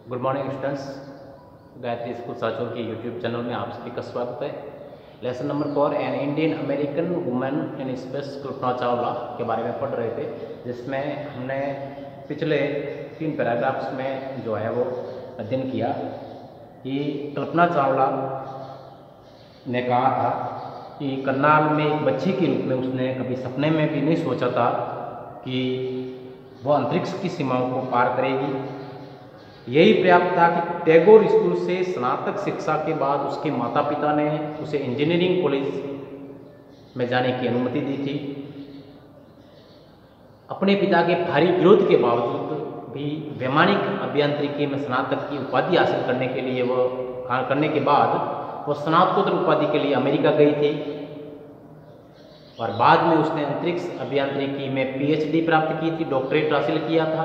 Good morning students. Gayatri school Sanchore के YouTube channel में आप सभी का स्वागत है। Lesson number 4 an Indian American women in space Kalpana Chawla के बारे में पढ़ रहे थे, जिसमें हमने पिछले 3 पैराग्राफ्स में जो है वो अध्ययन किया कि कल्पना चावला ने कहा था कि करनाल में एक बच्ची के रूप में उसने कभी सपने में भी नहीं सोचा था कि वह अंतरिक्ष की सीमाओं को पार करेगी। यही पर्याप्त था कि टैगोर स्कूल से स्नातक शिक्षा के बाद उसके माता पिता ने उसे इंजीनियरिंग कॉलेज में जाने की अनुमति दी थी। अपने पिता के भारी विरोध के बावजूद भी वैमानिक अभियांत्रिकी में स्नातक की उपाधि हासिल करने के लिए करने के बाद वह स्नातकोत्तर उपाधि के लिए अमेरिका गई थी और बाद में उसने अंतरिक्ष अभियांत्रिकी में पीएचडी प्राप्त की थी, डॉक्टरेट हासिल किया था।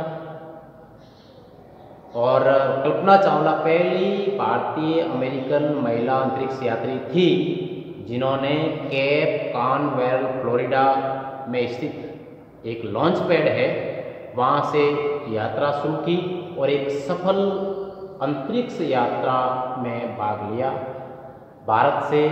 और कल्पना चावला पहली भारतीय अमेरिकन महिला अंतरिक्ष यात्री थी जिन्होंने केप कॉनवेल फ्लोरिडा में स्थित एक लॉन्च पैड है वहाँ से यात्रा शुरू की और एक सफल अंतरिक्ष यात्रा में भाग लिया। भारत से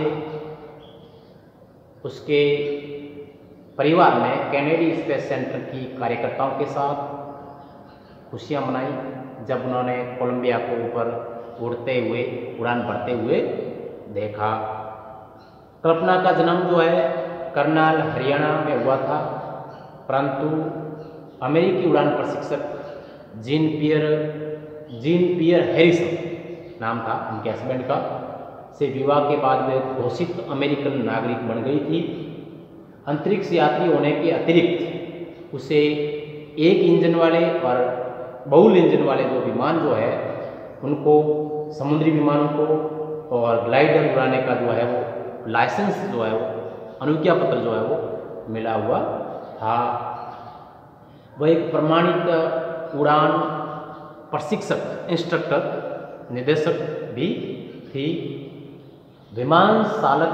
उसके परिवार ने कैनेडी स्पेस सेंटर की कार्यकर्ताओं के साथ खुशियाँ मनाई जब उन्होंने कोलंबिया को ऊपर उड़ान भरते हुए देखा। कल्पना का जन्म जो है करनाल हरियाणा में हुआ था, परंतु अमेरिकी उड़ान प्रशिक्षक जीन पियर हैरिसन नाम था उनके हस्बैंड का, से विवाह के बाद वे घोषित अमेरिकन नागरिक बन गई थी। अंतरिक्ष यात्री होने के अतिरिक्त उसे एक इंजन वाले और बहुल इंजन वाले जो विमान जो है उनको, समुद्री विमानों को और ग्लाइडर उड़ाने का जो है वो लाइसेंस जो है वो अनुज्ञा पत्र जो है वो मिला हुआ था। वह एक प्रमाणित उड़ान प्रशिक्षक, इंस्ट्रक्टर, निदेशक भी थी। विमान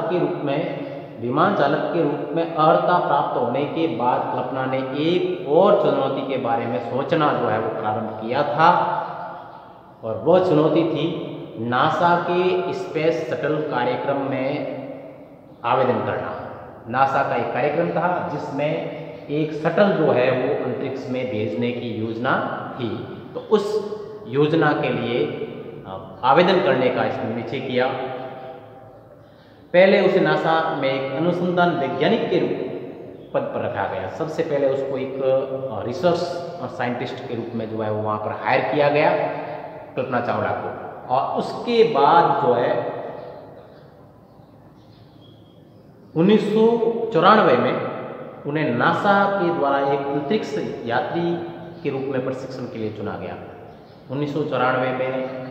चालक के रूप में अर्हता प्राप्त होने के बाद कल्पना ने एक और चुनौती के बारे में सोचना जो है वो प्रारंभ किया था और वह चुनौती थी नासा के स्पेस शटल कार्यक्रम में आवेदन करना। नासा का एक कार्यक्रम था जिसमें एक शटल जो है वो अंतरिक्ष में भेजने की योजना थी, तो उस योजना के लिए आवेदन करने का इसने निश्चय किया। पहले उसे नासा में एक अनुसंधान वैज्ञानिक के पद पर रखा गया। सबसे पहले उसको एक रिसर्च साइंटिस्ट के रूप में जो है वो वहाँ पर हायर किया गया कल्पना चावला को, और उसके बाद जो है 1994 में उन्हें नासा के द्वारा एक अंतरिक्ष यात्री के रूप में प्रशिक्षण के लिए चुना गया। 1994 में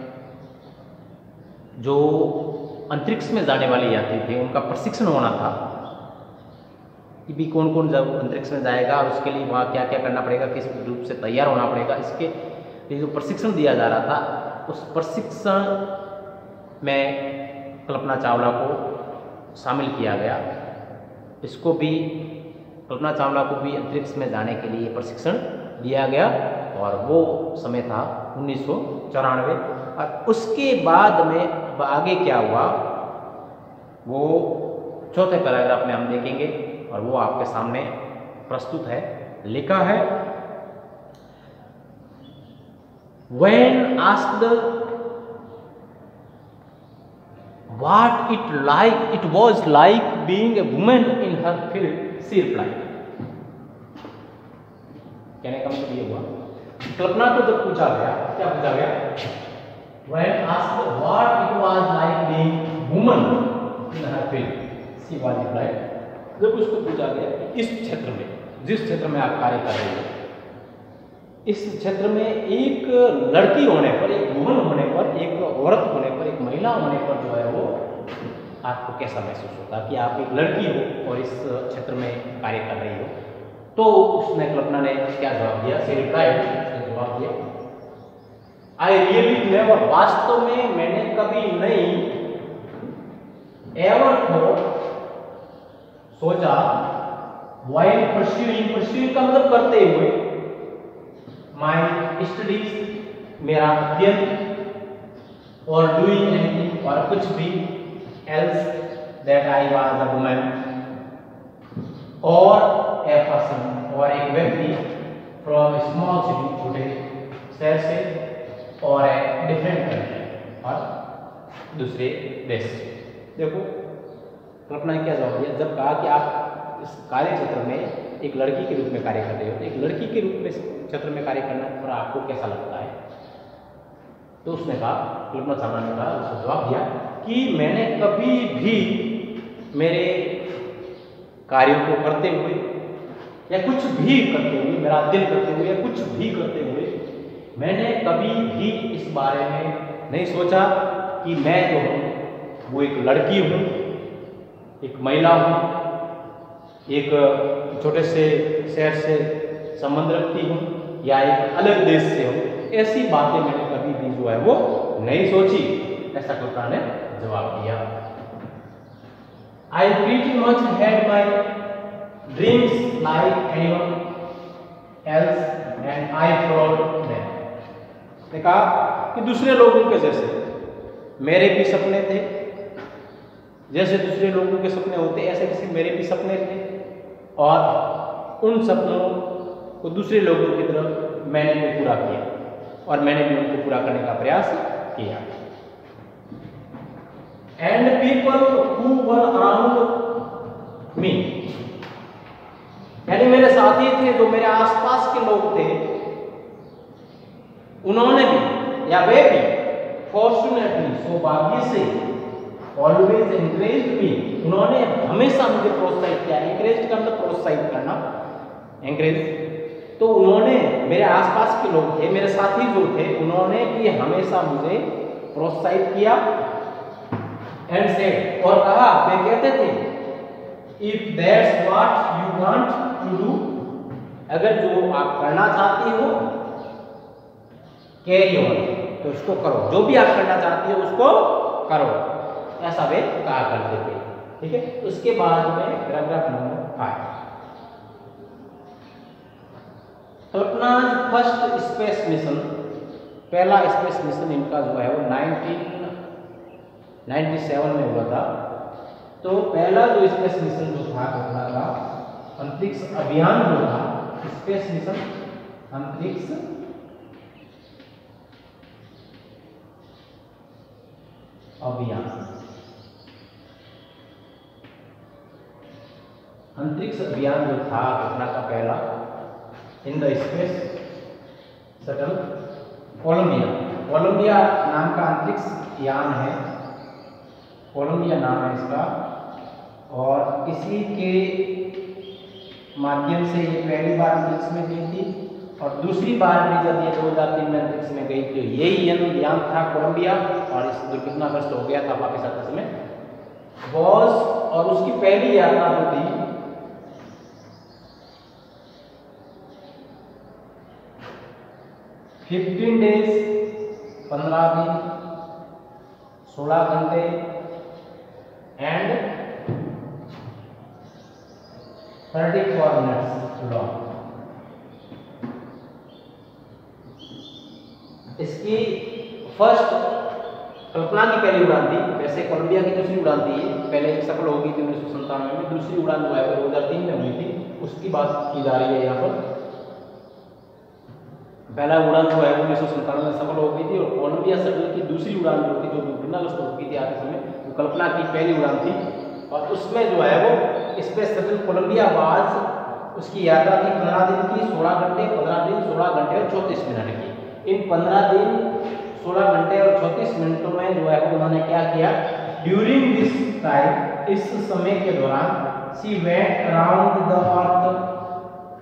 जो अंतरिक्ष में जाने वाले यात्री थे उनका प्रशिक्षण होना था कि भी कौन कौन जब अंतरिक्ष में जाएगा और उसके लिए वहाँ क्या क्या करना पड़ेगा, किस रूप से तैयार होना पड़ेगा, इसके लिए जो प्रशिक्षण दिया जा रहा था उस प्रशिक्षण में कल्पना चावला को शामिल किया गया। इसको भी, कल्पना चावला को भी अंतरिक्ष में जाने के लिए प्रशिक्षण दिया गया और वो समय था 1994। और उसके बाद में आगे क्या हुआ वो चौथे पैराग्राफ में हम देखेंगे और वो आपके सामने प्रस्तुत है। लिखा है, When asked what it was like being a woman in her field, she replied। कहने का मतलब ये हुआ, कल्पना को जब पूछा गया, क्या पूछा गया, When asked what it was like being woman in her field, she was replied। जब उसको पूछा गया इस क्षेत्र में, जिस क्षेत्र में आप कार्य कर रहे हो, इस क्षेत्र में एक लड़की होने पर, एक वुमन होने पर, एक औरत होने पर, एक महिला होने पर जो है वो आपको कैसा महसूस होता कि आप एक लड़की हो और इस क्षेत्र में कार्य कर रही हो। तो उसने, कल्पना ने क्या जवाब दिया, she replied, उसने जवाब दिया, I really never, वास्तव में मैंने कभी नहीं, ever thought, सोचा, while pursuing का मतलब करते हुए, my studies, मेरा अध्ययन, or doing anything और कुछ भी else that I was a woman or a person और एक व्यक्ति from a small city छोटे शहर से और a different country और दूसरे देश से। देखो कल्पना ने क्या जवाब दिया जब कहा कि आप इस कार्य क्षेत्र में एक लड़की के रूप में कार्य कर रहे हो, एक लड़की के रूप में क्षेत्र में कार्य करना पर आपको कैसा लगता है? तो उसने कहा, कल्पना चावला ने कहा, उसने जवाब दिया कि मैंने कभी भी मेरे कार्यों को करते हुए या कुछ भी करते हुए, मेरा दिल करते हुए या कुछ भी करते हुए, मैंने कभी भी इस बारे में नहीं सोचा कि मैं जो हूँ वो एक लड़की हूँ, एक महिला हूँ, एक छोटे से शहर से संबंध रखती हूँ या एक अलग देश से हूँ। ऐसी बातें मैंने कभी भी जो है वो नहीं सोची, ऐसा कल्पना ने जवाब दिया। I pretty much had my dreams like anyone else and I followed them। ने कहा कि दूसरे लोगों के जैसे मेरे भी सपने थे, जैसे दूसरे लोगों के सपने होते ऐसे जैसे मेरे भी सपने थे और उन सपनों को दूसरे लोगों की तरफ मैंने भी पूरा किया और मैंने भी उनको पूरा करने का प्रयास किया। And people who were around me, यानी मेरे साथी थे जो मेरे आसपास के लोग थे, उन्होंने भी या वे भी फॉर्चुनेटली सौभाग्य से ऑलवेज एनकरेज्ड मी, उन्होंने हमेशा मुझे प्रोत्साहित किया। एनकरेज का मतलब प्रोत्साहित करना, एनकरेज। तो उन्होंने मेरे आसपास के लोग थे, मेरे साथी जो थे, उन्होंने भी हमेशा मुझे प्रोत्साहित किया। एंड सेड, और कहा, वे कहते थे, if that's what you want to do, अगर जो आप करना चाहती हो, कैरी ऑन, तो उसको करो, जो भी आप करना चाहती हो उसको करो, ऐसा वे कहा करते थे। ठीक है, उसके बाद में paragraph number 5, Kalpana first space mission, पहला स्पेस मिशन इनका जो है वो 1997 में हुआ था। तो पहला जो स्पेस मिशन जो था कल्पना का, अंतरिक्ष अभियान जो था, स्पेस मिशन अंतरिक्ष अभियान, अंतरिक्ष अभियान जो था कल्पना का पहला in the space shuttle Columbia, Columbia नाम का अंतरिक्ष यान है, कोलंबिया नाम है इसका, और इसी के माध्यम से ये पहली बार अंतरिक्ष में गई थी और दूसरी बार भी जब ये 2003 में अंतरिक्ष में गई थी, यही यान था कोलंबिया, और इस दुर्घटनाग्रस्त हो गया था वापस आते समय बॉस, और उसकी पहली यात्रा जो थी 15 डेज 15 दिन 16 घंटे एंड 34 मिनट्स लॉन्ग। इसकी फर्स्ट कल्पना की पहली उड़ान थी, वैसे कोलंबिया की दूसरी उड़ान थी, पहले एक सफल हो गई थी 1997 में, दूसरी उड़ान जो है 2003 में हुई थी, उसकी बात की जा रही है यहाँ पर। पहला उड़ान जो है 1997 में सफल हो गई थी और कोलंबिया शटल की दूसरी उड़ान जो थी, जो दुर्घटनाग्रस्त हो गई थी आते समय, वो कल्पना की पहली उड़ान थी और उसमें जो है वो स्पेस शटल कोलंबिया वाज, उसकी यात्रा थी 15 दिन की, 16 घंटे 15 दिन 16 घंटे और 34 मिनट की। इन 15 दिन 16 घंटे और 34 मिनटों में जो है उन्होंने क्या किया, ड्यूरिंग दिस टाइम, इस समय के दौरान, she went around the earth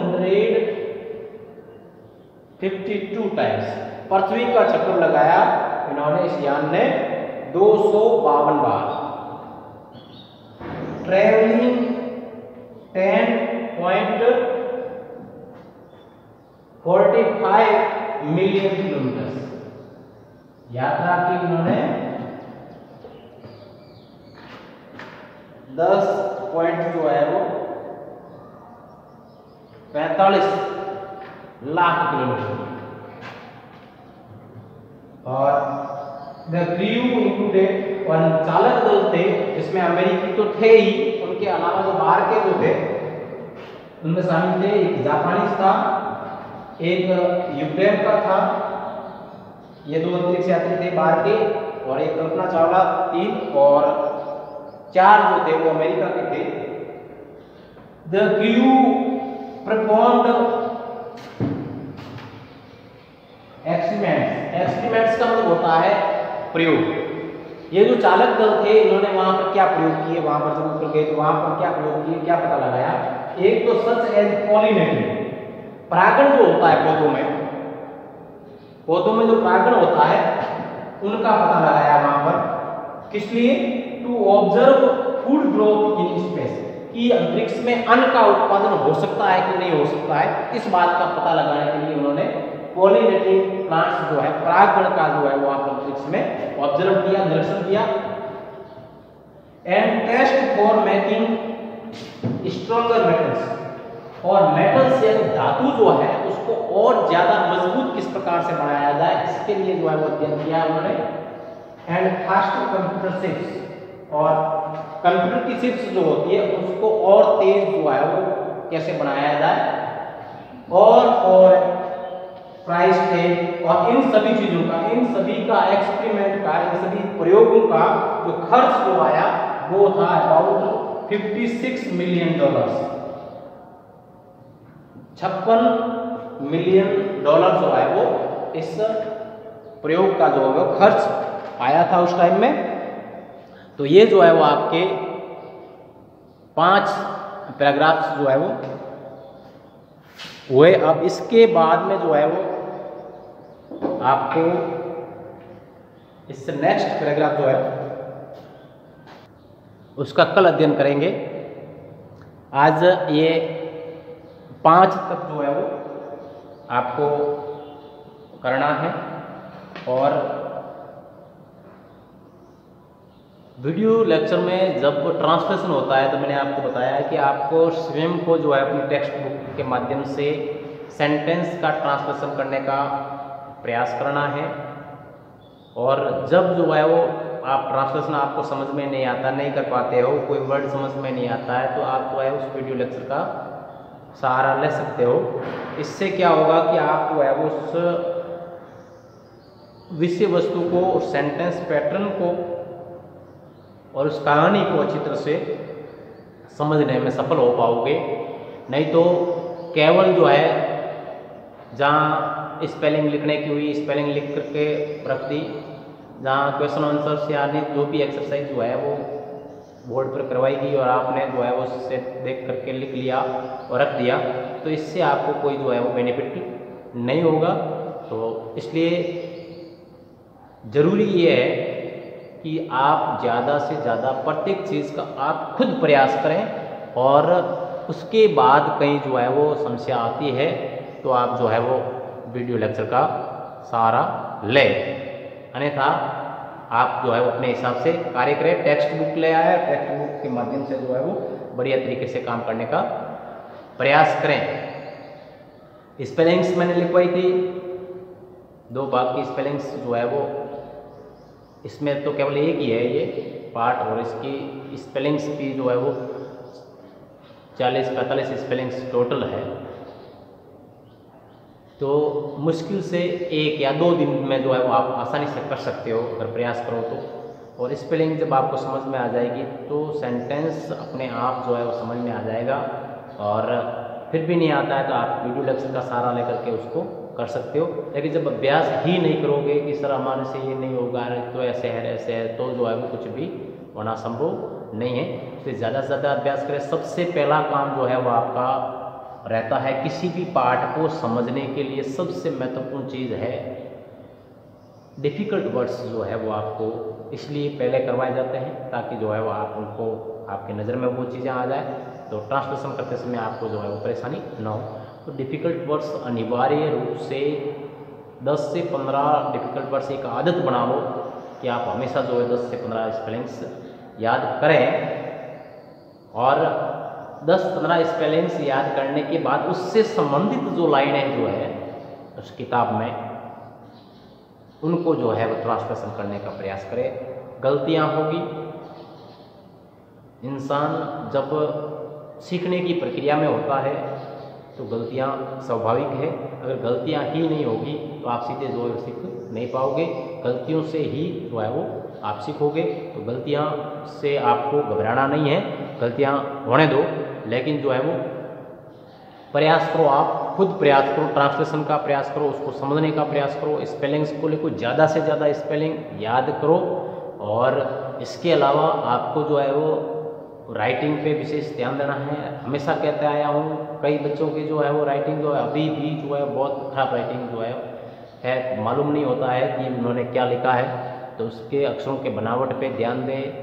252 times, पृथ्वी का चक्कर लगाया इन्होंने, इस यान ने 252 बार, ट्रेवलिंग 10.45 मिलियन किलोमीटर, यात्रा की उन्होंने 10 पॉइंट जो है वो 45 लाख किलोमीटर, और द क्रू इंक्लूडेड, और चालक दल थे जिसमें अमेरिकी तो थे ही, उनके अलावा जो बाहर के जो थे उनमें शामिल थे एक जापानीज था, एक यूक्रेन का था, ये 2 अंतरिक्ष यात्री थे बाहर के, और एक कल्पना चावला 3, और 4 जो थे वो अमेरिका के थे। द क्रू परफॉर्म्ड एक्सपेरिमेंट्स का मतलब होता है प्रयोग। ये जो चालक दल थे इन्होंने वहां पर क्या प्रयोग किए, वहां पर जब ऊपर गए तो वहां पर क्या प्रयोग किए, क्या पता लगाया। एक तो सच एज पॉलिनेटिंग, परागण जो होता है पौधों में जो परागण होता है उनका पता लगाया वहां पर। किस लिए? To observe food growth in space, कि अंतरिक्ष में अन्न का उत्पादन हो सकता है कि नहीं हो सकता है, इस बात का पता लगाने के लिए उन्होंने पॉलिनेटिंग प्लांट्स जो है परागण का जो है वो आप अंतरिक्ष में ऑब्जर्व किया, निरीक्षण किया। And test for making stronger metals, और मेटल्स यानी धातु जो है उसको और ज्यादा मजबूत किस प्रकार से बनाया जाए, इसके लिए जो है वो अध्ययन किया उन्होंने। एंड फास्टर कंप्यूटर चिप्स, और कंप्यूटर की चिप्स जो होती है उसको और तेज जो है वो कैसे बनाया जाए, और प्राइस टैग, और इन सभी चीजों का, इन सभी का एक्सपेरिमेंट का, इन सभी प्रयोगों का जो खर्च जो आया वो था अबाउट $56 मिलियन, $56 मिलियन जो है वो इस प्रयोग का जो है वो खर्च आया था उस टाइम में। तो ये जो है वो आपके 5 पैराग्राफ्स जो है वो हुए। अब इसके बाद में जो है वो आपको इससे नेक्स्ट पैराग्राफ जो है उसका कल अध्ययन करेंगे। आज ये 5 तक जो है वो आपको करना है, और वीडियो लेक्चर में जब ट्रांसलेशन होता है तो मैंने आपको बताया है कि आपको स्वयं को जो है अपनी टेक्स्ट बुक के माध्यम से सेंटेंस का ट्रांसलेशन करने का प्रयास करना है। और जब जो है वो आप ट्रांसलेशन आपको समझ में नहीं आता, नहीं कर पाते हो, कोई वर्ड समझ में नहीं आता है, तो आप जो है उस वीडियो लेक्चर का सहारा ले सकते हो। इससे क्या होगा कि आप जो है उस विषय वस्तु को, उस सेंटेंस पैटर्न को और उस कहानी को अच्छी तरह से समझने में सफल हो पाओगे। नहीं तो केवल जो है जहाँ स्पेलिंग लिखने की हुई, स्पेलिंग लिख करके रख दी, जहाँ क्वेश्चन आंसर्स यानी जो भी एक्सरसाइज जो है वो बोर्ड पर करवाई गई और आपने जो है वो उससे देख करके लिख लिया और रख दिया, तो इससे आपको कोई जो है वो बेनिफिट नहीं होगा। तो इसलिए ज़रूरी ये है कि आप ज़्यादा से ज़्यादा प्रत्येक चीज़ का आप खुद प्रयास करें, और उसके बाद कहीं जो है वो समस्या आती है तो आप जो है वो वीडियो लेक्चर का सहारा लें, अन्यथा आप जो है वो अपने हिसाब से कार्य करें। टेक्स्ट बुक ले आए, टेक्स्ट बुक के माध्यम से जो है वो बढ़िया तरीके से काम करने का प्रयास करें। स्पेलिंग्स मैंने लिखवाई थी, 2 भाग की स्पेलिंग्स जो है वो, इसमें तो केवल एक ही है ये पार्ट, और इसकी स्पेलिंग्स की जो है वो 40-45 स्पेलिंग्स टोटल है। तो मुश्किल से 1 या 2 दिन में जो है वो आप आसानी से कर सकते हो अगर प्रयास करो तो। और स्पेलिंग जब आपको समझ में आ जाएगी तो सेंटेंस अपने आप जो है वो समझ में आ जाएगा, और फिर भी नहीं आता है तो आप वीडियो लेक्चर का सहारा लेकर के उसको कर सकते हो। लेकिन जब अभ्यास ही नहीं करोगे कि सर हमारे से ये नहीं होगा, तो ऐसे है, तो जो है वो कुछ भी होना संभव नहीं है। इसलिए ज़्यादा से ज़्यादा अभ्यास करें। सबसे पहला काम जो है वो आपका रहता है, किसी भी पाठ को समझने के लिए सबसे महत्वपूर्ण चीज़ है डिफ़िकल्ट वर्ड्स जो है वो आपको इसलिए पहले करवाए जाते हैं ताकि जो है वो आप उनको आपके नज़र में वो चीज़ें आ जाए, तो ट्रांसलेशन करते समय आपको जो है वो परेशानी ना हो। तो डिफ़िकल्ट वर्ड्स अनिवार्य रूप से 10 से 15 डिफ़िकल्ट वर्ड्स एक आदत बना लो कि आप हमेशा जो है 10 से 15 स्पेलिंग्स याद करें, और 10-15 स्पेलिंग्स याद करने के बाद उससे संबंधित जो लाइनें जो है उस किताब में उनको जो है वो ट्रांसलेशन करने का प्रयास करें। गलतियाँ होगी, इंसान जब सीखने की प्रक्रिया में होता है तो गलतियाँ स्वाभाविक है। अगर गलतियाँ ही नहीं होगी तो आप सीधे जो है सीख नहीं पाओगे। गलतियों से ही जो है वो आप सीखोगे। तो गलतियाँ से आपको घबराना नहीं है, गलतियाँ होने दो, लेकिन जो है वो प्रयास करो, आप खुद प्रयास करो, ट्रांसलेशन का प्रयास करो, उसको समझने का प्रयास करो, स्पेलिंग्स को लेकर ज़्यादा से ज़्यादा स्पेलिंग याद करो। और इसके अलावा आपको जो है वो राइटिंग पे विशेष ध्यान देना है। हमेशा कहते आया हूँ, कई बच्चों की जो है वो राइटिंग जो है अभी भी जो है बहुत खराब राइटिंग जो है मालूम नहीं होता है कि उन्होंने क्या लिखा है। तो उसके अक्षरों के बनावट पे ध्यान दें।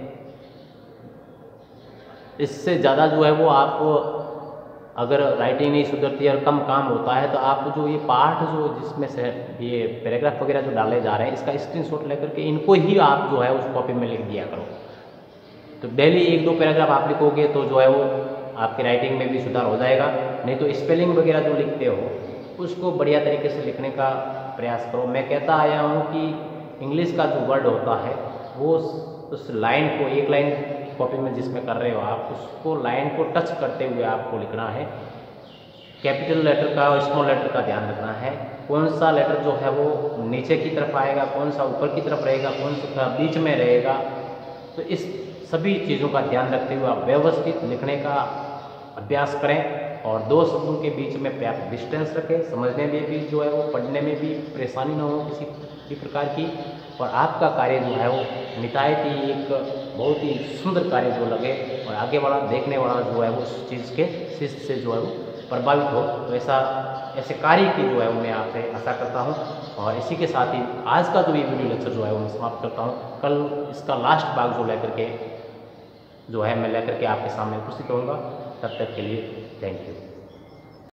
इससे ज़्यादा जो है वो आप अगर राइटिंग नहीं सुधरती और कम काम होता है तो आप जो ये पाठ जो जिसमें से ये पैराग्राफ वगैरह जो डाले जा रहे हैं, इसका स्क्रीनशॉट लेकर के इनको ही आप जो है उस कॉपी में लिख दिया करो। तो डेली 1-2 पैराग्राफ आप लिखोगे तो जो है वो आपकी राइटिंग में भी सुधार हो जाएगा। नहीं तो स्पेलिंग वगैरह जो लिखते हो उसको बढ़िया तरीके से लिखने का प्रयास करो। मैं कहता आया हूँ कि इंग्लिश का जो वर्ड होता है वो उस लाइन को, एक लाइन कॉपी में जिसमें कर रहे हो आप, उसको लाइन को टच करते हुए आपको लिखना है। कैपिटल लेटर का और स्मॉल लेटर का ध्यान रखना है। कौन सा लेटर जो है वो नीचे की तरफ आएगा, कौन सा ऊपर की तरफ रहेगा, कौन सा बीच में रहेगा। तो इस सभी चीज़ों का ध्यान रखते हुए आप व्यवस्थित लिखने का अभ्यास करें। और 2 शब्दों के बीच में पर्याप्त डिस्टेंस रखें। समझने में भी जो है वो, पढ़ने में भी परेशानी ना हो किसी भी प्रकार की। और आपका कार्य जो है वो नितायत ही एक बहुत ही सुंदर कार्य जो लगे और आगे वाला देखने वाला जो है वो उस चीज़ के शिष्ट से जो है वो प्रभावित हो। तो ऐसे कार्य की जो है वो मैं आपसे आशा करता हूँ। और इसी के साथ ही आज का जो ये वीडियो लेक्चर जो है वो मैं समाप्त करता हूँ। कल इसका लास्ट भाग जो लेकर के जो है मैं लेकर के आपके सामने उपस्थित होऊंगा। तब तक के लिए थैंक यू।